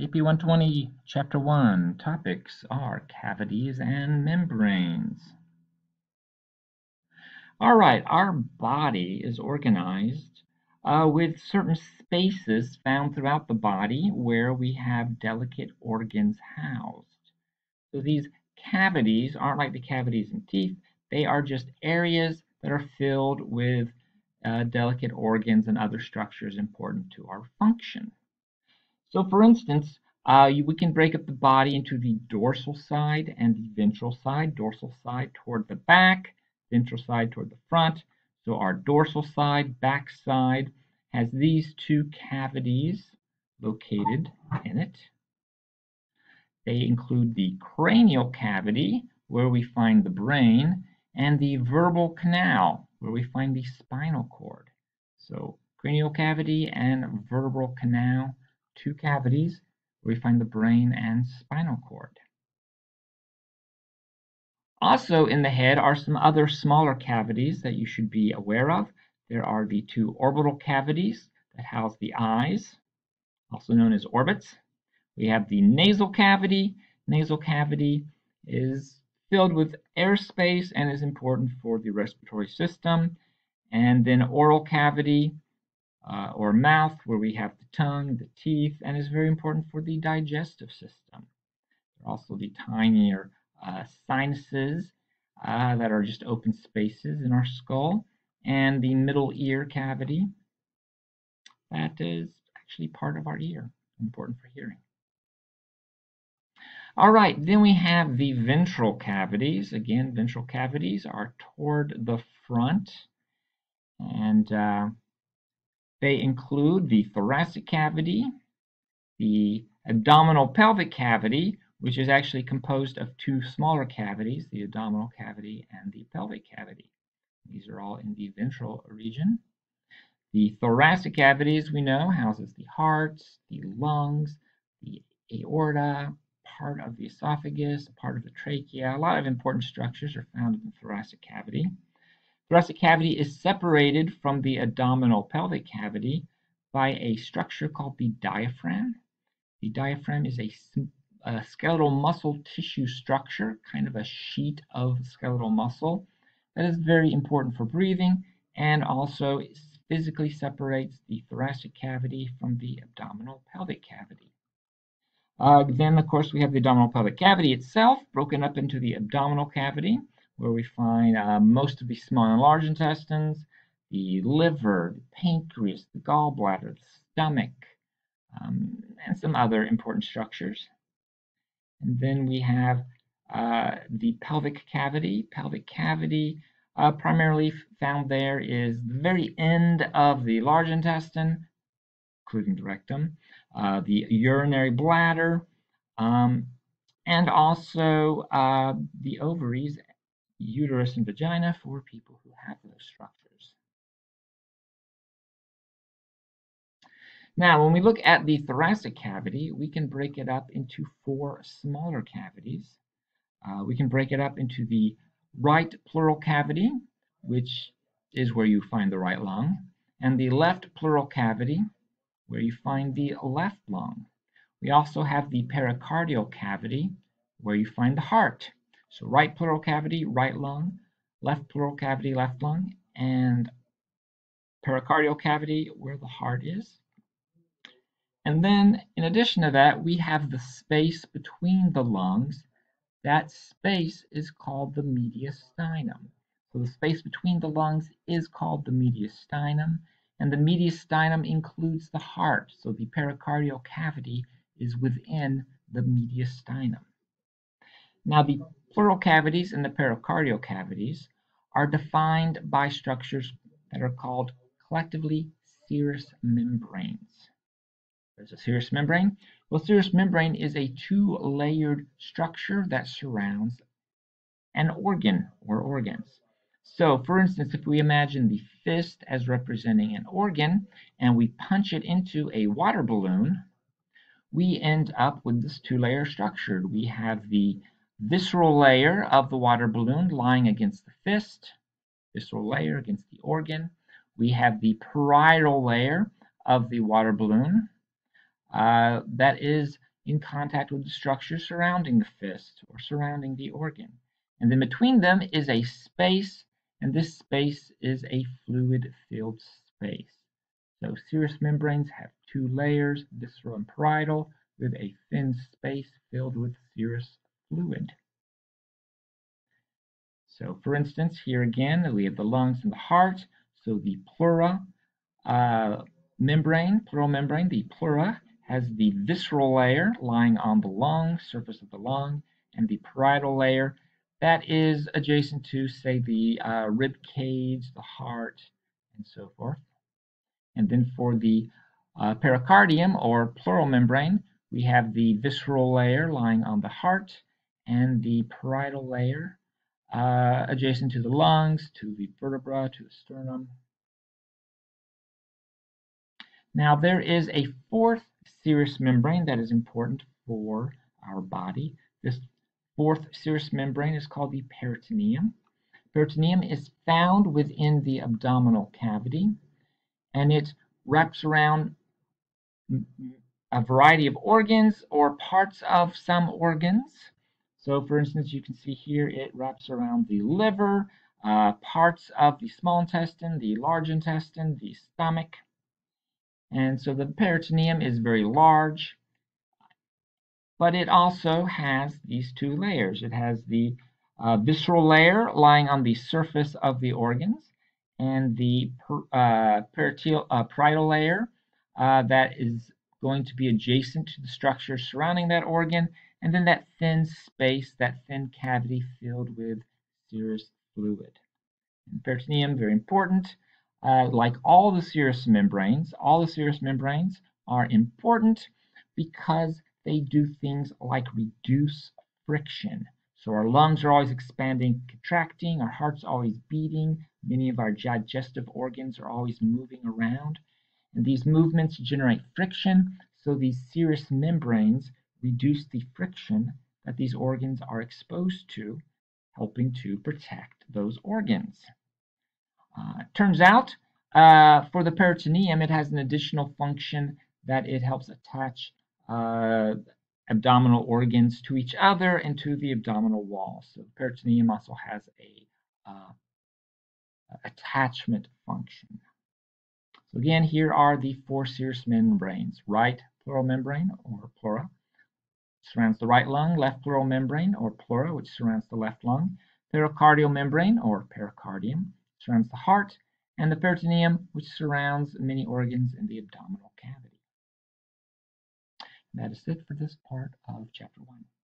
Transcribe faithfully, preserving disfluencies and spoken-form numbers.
A P one twenty, Chapter one, topics are cavities and membranes. All right, our body is organized uh, with certain spaces found throughout the body where we have delicate organs housed. So these cavities aren't like the cavities in teeth, they are just areas that are filled with uh, delicate organs and other structures important to our function. So for instance, uh, you, we can break up the body into the dorsal side and the ventral side. Dorsal side toward the back, ventral side toward the front. So our dorsal side, back side, has these two cavities located in it. They include the cranial cavity, where we find the brain, and the vertebral canal, where we find the spinal cord. So cranial cavity and vertebral canal, two cavities where we find the brain and spinal cord. Also in the head are some other smaller cavities that you should be aware of. There are the two orbital cavities that house the eyes, also known as orbits. We have the nasal cavity. Nasal cavity is filled with airspace and is important for the respiratory system. And then oral cavity, uh, or mouth, where we have the tongue, the teeth, and is very important for the digestive system. There are also the tinier uh, sinuses uh, that are just open spaces in our skull, and the middle ear cavity that is actually part of our ear, important for hearing. All right, then we have the ventral cavities. Again, ventral cavities are toward the front, and uh, they include the thoracic cavity, the abdominal pelvic cavity, which is actually composed of two smaller cavities, the abdominal cavity and the pelvic cavity. These are all in the ventral region. The thoracic cavity, as we know, houses the heart, the lungs, the aorta, part of the esophagus, part of the trachea. A lot of important structures are found in the thoracic cavity. Thoracic cavity is separated from the abdominal pelvic cavity by a structure called the diaphragm. The diaphragm is a, a skeletal muscle tissue structure, kind of a sheet of skeletal muscle that is very important for breathing and also physically separates the thoracic cavity from the abdominal pelvic cavity. Uh, then, of course, we have the abdominal pelvic cavity itself, broken up into the abdominal cavity, where we find uh, most of the small and large intestines, the liver, the pancreas, the gallbladder, the stomach, um, and some other important structures. And then we have uh, the pelvic cavity. Pelvic cavity, uh, primarily found there, is the very end of the large intestine, including the rectum, uh, the urinary bladder, um, and also uh, the ovaries, uterus, and vagina for people who have those structures. Now, when we look at the thoracic cavity, we can break it up into four smaller cavities. Uh, we can break it up into the right pleural cavity, which is where you find the right lung, and the left pleural cavity, where you find the left lung. We also have the pericardial cavity, where you find the heart. So right pleural cavity, right lung, left pleural cavity, left lung, and pericardial cavity, where the heart is. And then, in addition to that, we have the space between the lungs. That space is called the mediastinum. So the space between the lungs is called the mediastinum, and the mediastinum includes the heart. So the pericardial cavity is within the mediastinum. Now, the pleural cavities and the pericardial cavities are defined by structures that are called collectively serous membranes. There's a serous membrane. Well, serous membrane is a two-layered structure that surrounds an organ or organs. So, for instance, if we imagine the fist as representing an organ and we punch it into a water balloon, we end up with this two-layer structure. We have the visceral layer of the water balloon lying against the fist, visceral layer against the organ. We have the parietal layer of the water balloon uh, that is in contact with the structure surrounding the fist or surrounding the organ. And then between them is a space, and this space is a fluid-filled space. So serous membranes have two layers, visceral and parietal, with a thin space filled with serous fluid. So for instance, here again, we have the lungs and the heart. So the pleura uh, membrane, pleural membrane, the pleura, has the visceral layer lying on the lung, surface of the lung, and the parietal layer that is adjacent to, say, the uh, rib cage, the heart, and so forth. And then for the uh, pericardium or pleural membrane, we have the visceral layer lying on the heart and the parietal layer uh, adjacent to the lungs, to the vertebra, to the sternum. Now there is a fourth serous membrane that is important for our body. This fourth serous membrane is called the peritoneum. Peritoneum is found within the abdominal cavity, and it wraps around a variety of organs or parts of some organs. So for instance, you can see here it wraps around the liver, uh, parts of the small intestine, the large intestine, the stomach. And so the peritoneum is very large, but it also has these two layers. It has the uh, visceral layer lying on the surface of the organs, and the per, uh, peritial, uh, parietal layer uh, that is going to be adjacent to the structure surrounding that organ, and then that thin space, that thin cavity filled with serous fluid. And peritoneum, very important. Uh, like all the serous membranes, all the serous membranes are important because they do things like reduce friction. So our lungs are always expanding, contracting, our heart's always beating, many of our digestive organs are always moving around, and these movements generate friction, so these serous membranes reduce the friction that these organs are exposed to, helping to protect those organs. Uh, turns out, uh, for the peritoneum, it has an additional function that it helps attach uh, abdominal organs to each other and to the abdominal wall. So the peritoneum also has a uh, attachment function. So again, here are the four serous membranes. Right pleural membrane, or pleura, surrounds the right lung. Left pleural membrane, or pleura, which surrounds the left lung. Pericardial membrane, or pericardium, surrounds the heart, and the peritoneum, which surrounds many organs in the abdominal cavity. And that is it for this part of chapter one.